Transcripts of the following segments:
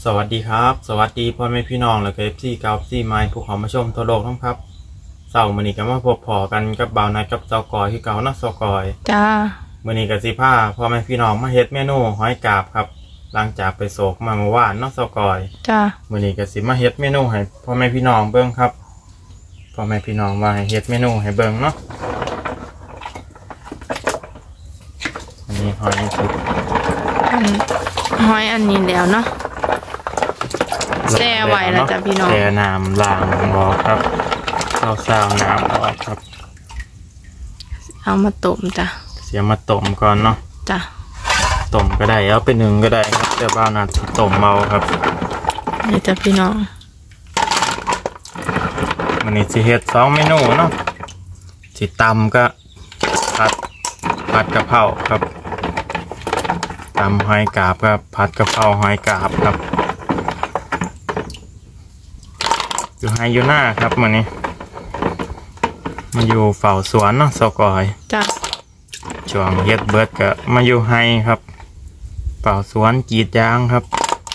สวัสดีครับสวัสดีพ่อแม่พี่น้องและก็FCกับซีไมค์ผู้เขามาชมทั่วโลกทั้งครับเสาร์มื้อนี้ก็มาพบพอกันกับบ่าวนัดกับเจ้ากอยคือเก่านะเจ้ากอยจ้ามื้อนี้ก็สิพาพ่อแม่พี่น้องมาเฮ็ดเมนูหอยกาบครับหลังจากไปโศกมาเมื่อวานเนาะเจ้ากอยจ้ามื้อนี้ก็สิมาเฮ็ดเมนูให้พ่อแม่พี่น้องเบิ่งครับพ่อแม่พี่น้องว่าให้เฮ็ดเมนูให้เบิ่งเนาะอันนี้หอยสุดหอยอันนี้แล้วเนาะแช่ไว้แล้วจ้ะพี่น้องแช่น้ำล้างบ่อครับเอาซาวน้ำออกครับเอามาต้มจ้ะเสียมาต้มก่อนเนาะจ้ะต้มก็ได้เอาไปนึ่งก็ได้ครับแต่บ้านน่ะต้มเมาครับนี่จ้ะพี่น้องวันนี้สิเฮ็ด2เมนูเนาะสิตำก็ผัดกะเพราครับตำหอยกาบกับผัดกะเพราหอยกาบครับอยู่ไฮอยู่หน้าครับมื้อนี้มาอยู่เฝ้าสวนเนาะเจ้ากอยจ้ะช่วงเฮ็ดเบิดก็มาอยู่ไฮครับเฝ้าสวนกรีดยางครับ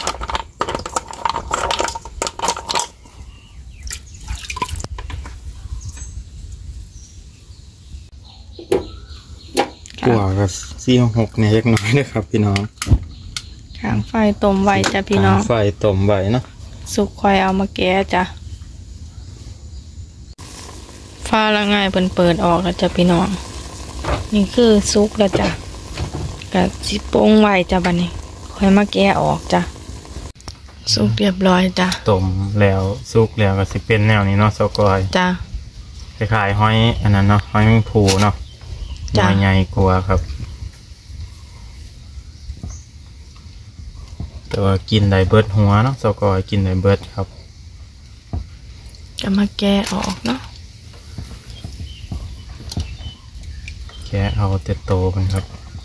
กว่าก็4-6เนี่ยเล็กน้อยนะครับพี่น้องข้างไฟต้มไว้จ้ะพี่น้องไฟต้มไว้เนาะสุกค่อยเอามาแกะจ้ะฟ้าละง่ายเปิดออกแล้วจ้ะพี่น้องนี่คือสุกแล้วจ้ะกับสิโป้งไว้จ้ะบัดนี้ค่อยมาแกะออกจ้ะสุกเรียบร้อยจ้ะต้มแล้วสุกแล้วก็สิเป็นแนวนี้เนาะเจ้ากอยจ้ะคล้ายๆหอยอันนั้นเนาะหอยแมงภู่เนาะหอยใหญ่กว่าครับแต่ว่ากินได้เบิดหัวเนาะเจ้ากอยกินได้เบิดครับจะมาแกะออกเนาะแกะเอาแต่โตกันครับ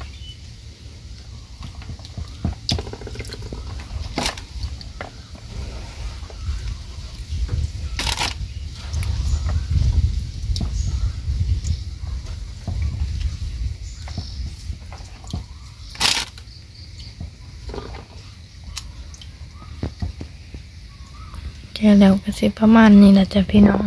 แกะแล้วก็สิประมาณนี้นะจ้ะพี่น้อง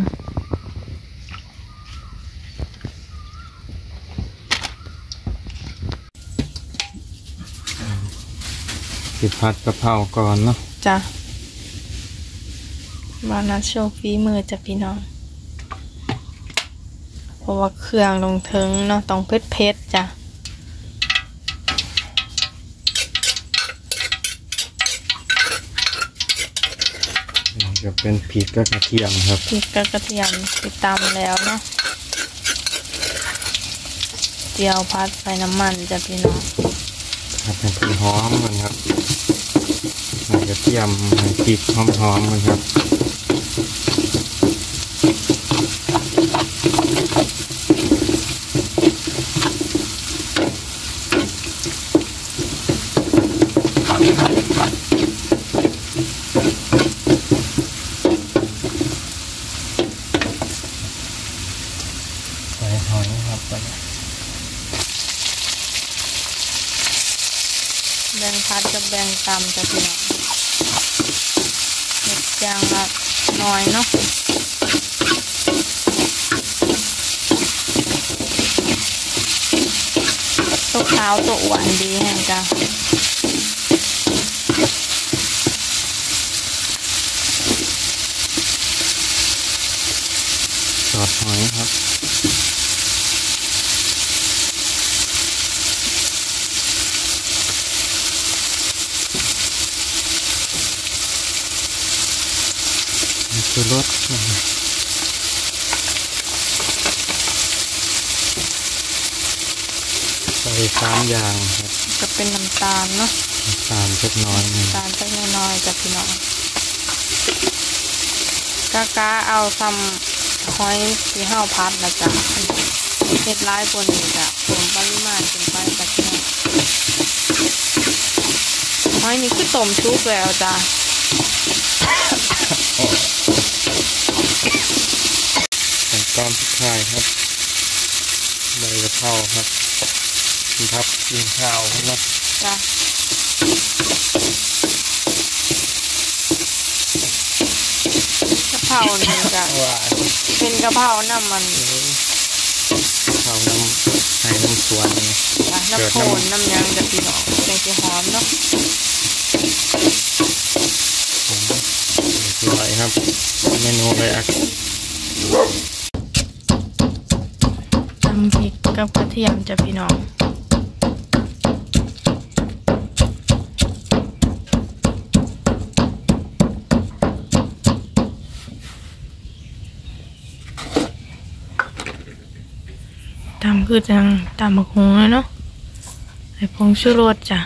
สิผัดกะเพราก่อนเนาะจ้ะมานะโชว์ฝีมือจ้ะพี่น้องเพราะว่าเครื่องลงถึงเนาะต้องเผ็ดจ้ะจะเป็นพริกกับกระเทียมครับพริกกับกระเทียมติดตามแล้วเนาะเจียวพัดใส่น้ำมันจ้ะพี่น้องผัดให้หอมกันครับกระเทียมให้พริกหอมๆกันครับใส่หอยครับแบ่งพัดกับแบ่งตำจ้ะพี่น้องเห็ดจางละน้อยเนาะตัวขาวตัวหวานดีแห่งจ้ะซอสหอยครับคือรสใส่3อย่างครับจะเป็นน้ำตาลเนาะน้ำตาลเล็กน้อยน้ำตาลเล็กน้อยจ้ะพี่น้องกะเอาซ้ำหอยที่ห้าพัดนะจ๊ะเห็ดร้ายคนนี้จ้ะผมปริมาณเป็นไปจ้ะพี่น้องหอยนี่คือต้มชุบแล้วจ้ะขั้นตอนสุดท้ายครับใบกะเพราครับกินข้าวครับจ้ะนี่จ้ะเป็นกะเพราน้ำมันข้าวน้ำให้น้ำสวนนี่จ้ะน้ำโคนน้ำยังจะพี่น้องแกงจะหอมเนาะอร่อยครับเมนูเลยอ่ะตำพริกกับกระเทียมจะพี่น้องตำคือจังตำมะฮุงเลยเนาะใส่ผงชูรสจ้ะ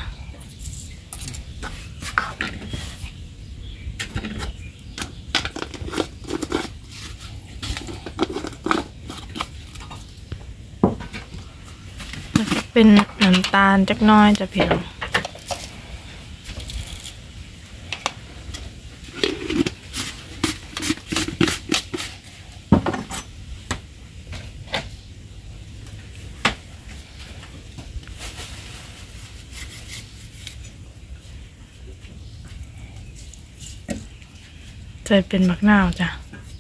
เป็นน้ำตาลจักหน้อยจะเพียงใส่เป็นมะนาวจ้ะ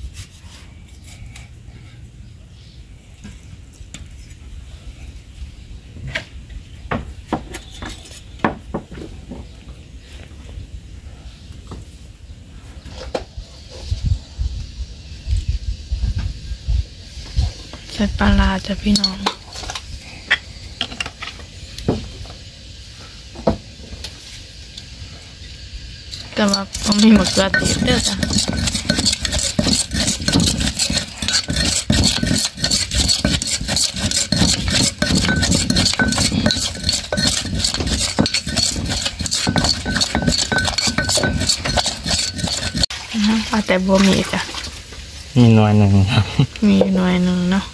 ใส่ปลาร้าจ้ะพี่น้องแต่ว่าผมมีมะเขือเทศเด้อจ้ะแต่บัวมีจ้ะมีหน่วยหนึ่งครับมีหน่วยหนึ่งเนาะ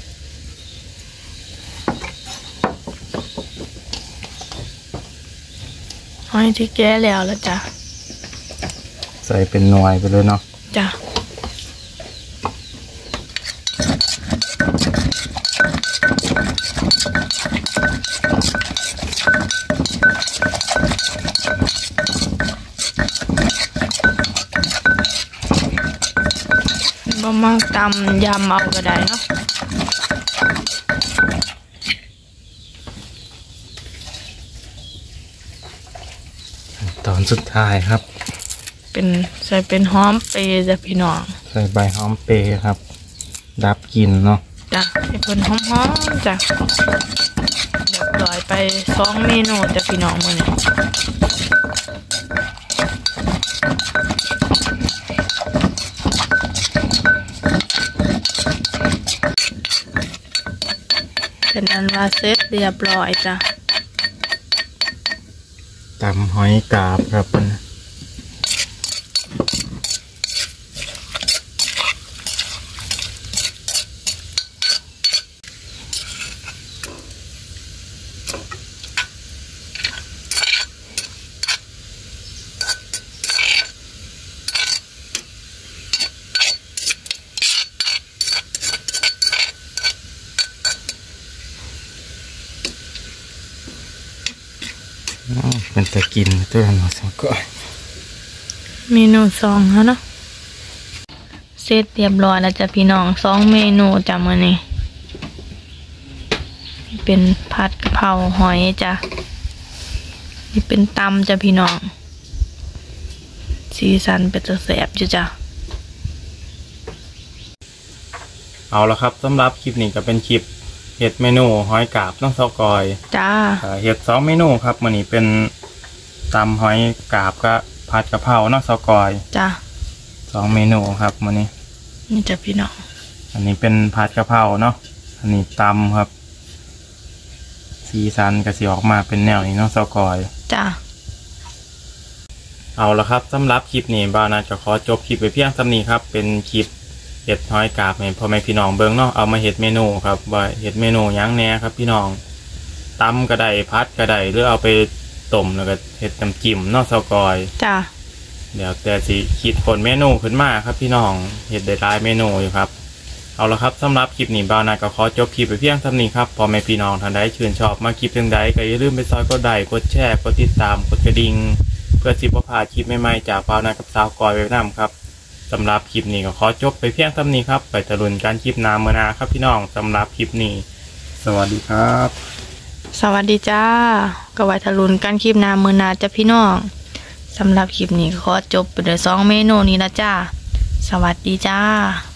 หอยที่แก้แล้วจ้ะใส่เป็นหน่วยไปเลยเนาะจ้ะบ่มาตำยำเอาก็ได้เนาะตอนสุดท้ายครับใส่เป็นหอมเปรย์จ้ะพี่น้องใส่ใบหอมเปรย์ครับดับกลิ่นเนาะจ้ะให้เพิ่นหอมๆจ้ะเดี๋ยวปล่อยไป2 เมนูจ้ะพี่น้องมื้อนี้เป็นอันว่าเสร็จเรียบร้อยจ้ะตำหอยกาบครับมันเป็นตะกินตัวนั้นมาสักก่อนเมนู2ฮะเนาะเสร็จเรียบร้อยแล้วจ้ะพี่น้อง2 เมนูจ้ะมื้อนี้เป็นผัดกะเพราหอยจ้ะนี่เป็นตำจ้ะพี่น้องสีสันเป็นแซ่บอยู่จ้ะเอาละครับสำหรับคลิปนี้ก็เป็นคลิปเห็ดเมนูหอยกาบน้องซอกอยจ้าเห็ด2 เมนูครับมื้อนี้เป็นตำหอยกาบกับผัดกะเพราน้องซอกอยจ้า 2 เมนูครับมื้อนี้นี่จ้ะพี่น้องอันนี้เป็นผัดกะเพราเนาะอันนี้ตำครับสีสันก็สิออกมาเป็นแนวนี้น้องซอกอยจ้าเอาละครับสำหรับคลิปนี้บ่าวนาจะขอจบคลิปไปเพียงเท่านี้ครับเป็นคลิปเห็ดหอยกาบให้พ่อแม่พี่น้องเบิ่งเนาะเอามาเห็ดเมนูครับว่าเห็ดเมนูหยังแหน่ครับพี่น้องตำก็ได้พัดก็ได้หรือเอาไปต้มแล้วก็เห็ดน้ำจิ้มเนาะซอกอยจ้าเดี๋ยวแต่สิคิดคนเมนูขึ้นมาครับพี่น้องเห็ดได้หลายเมนูอยู่ครับเอาละครับสำหรับคลิปนี้บ่าวนาก็ขอจบคลิปไปเพียงเท่านี้ครับพ่อแม่พี่น้องท่านใดชื่นชอบมาคลิปจังใดก็อย่าลืมไปซอยกดไลค์กดแชร์กดติดตามกดกระดิ่งเพื่อสิบ่พลาดคลิปใหม่ๆจากบ่าวนากับสาวกอยไว้นำครับสำหรับคลิปนี้ก็ขอจบไปเพียงเท่านี้ครับไปตะลุนการคลิปหน้ามื้อหน้าครับพี่น้องสำหรับคลิปนี้สวัสดีครับสวัสดีจ้าก็ไว้ทะลุนกันคลิปหน้ามื้อหน้าจ้ะพี่น้องสำหรับคลิปนี้ขอจบไปด้วย2เมนูนี้ละจ้าสวัสดีจ้า